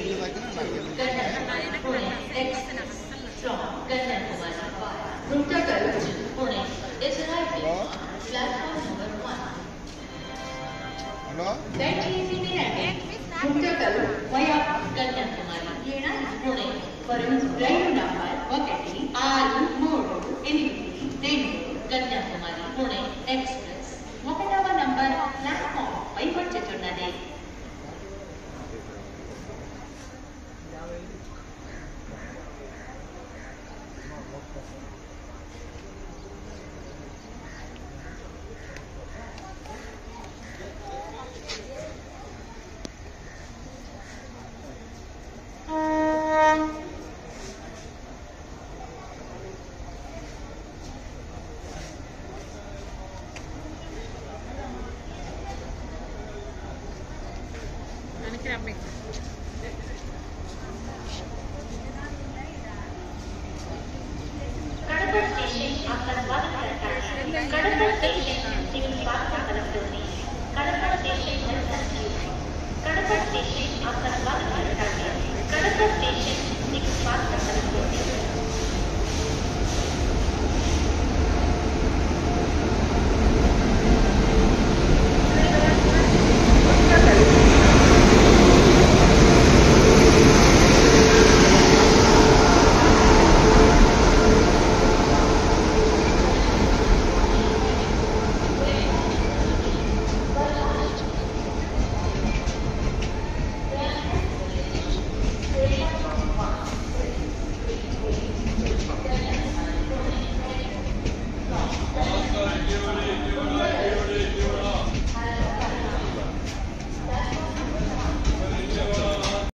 Kanyakumari, Pune Express from Kanyakumari Runtakal to Pune is arriving on platform number 1. దయచేసి వినండి. Guntakal via Kanyakumari Pune వరకు రైలు number 16382 Kanyakumari Pune express 1వ number platform పై వచ్చుచున్నది. Kadapa station आपका स्वागत करता है. Kadapa station सिविल स्वास्थ्य कलेक्टरी. Kadapa station welcomes you. Kadapa station आपका स्वागत करता है. Kadapa station सिविल स्वास्थ्य कलेक्टरी.